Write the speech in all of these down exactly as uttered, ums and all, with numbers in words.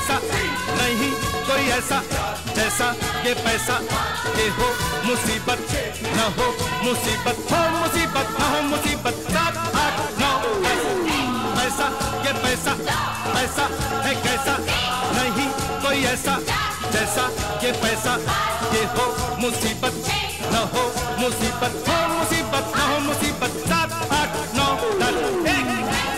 कैसा नहीं कोई ऐसा जैसा ये पैसा। ये हो मुसीबत न हो मुसीबत, हो मुसीबत न हो मुसीबत। सात आठ नौ दस पैसा ये पैसा, पैसा है कैसा नहीं कोई ऐसा जैसा ये पैसा। ये हो मुसीबत न हो मुसीबत, हो मुसीबत न हो मुसीबत। सात आठ नौ दस एक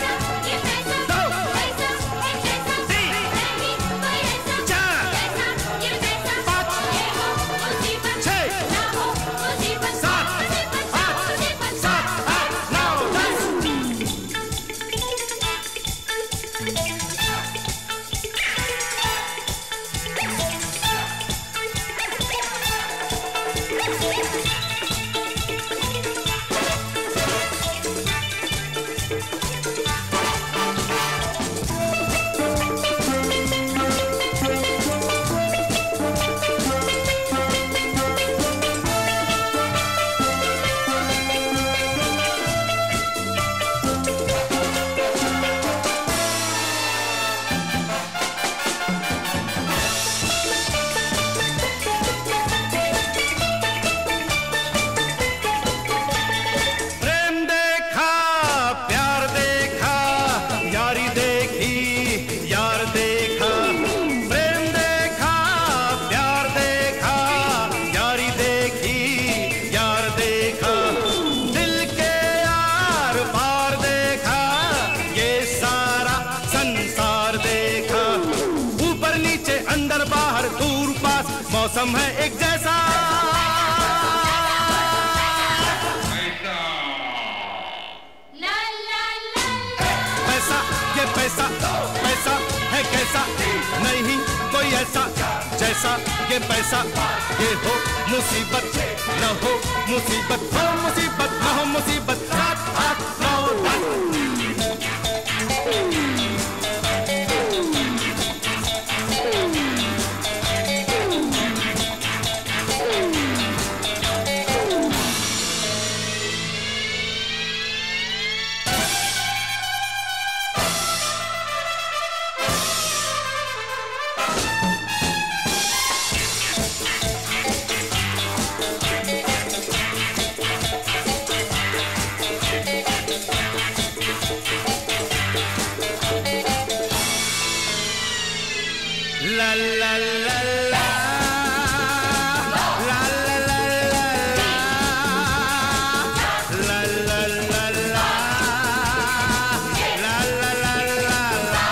मौसम है एक जैसा। पैसा ये पैसा, पैसा है कैसा नहीं कोई ऐसा जैसा ये पैसा। ये हो मुसीबत न हो मुसीबत, हो मुसीबत न हो मुसीबत। सात आठ नौ la la la la la la la la la la la la la la la la।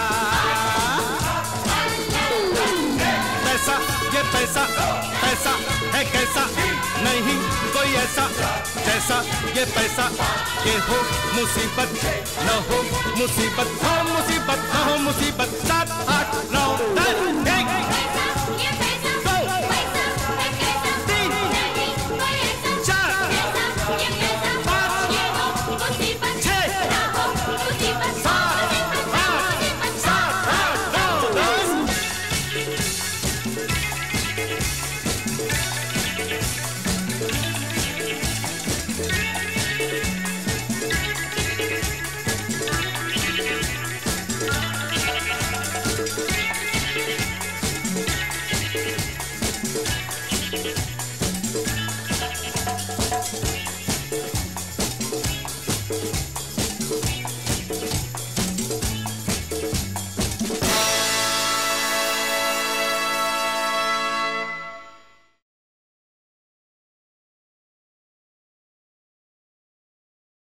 पैसा ये पैसा, पैसा है कैसा नहीं कोई ऐसा जैसा ये पैसा। ये हो मुसीबत न हो मुसीबत, हो मुसीबत न हो मुसीबत। सात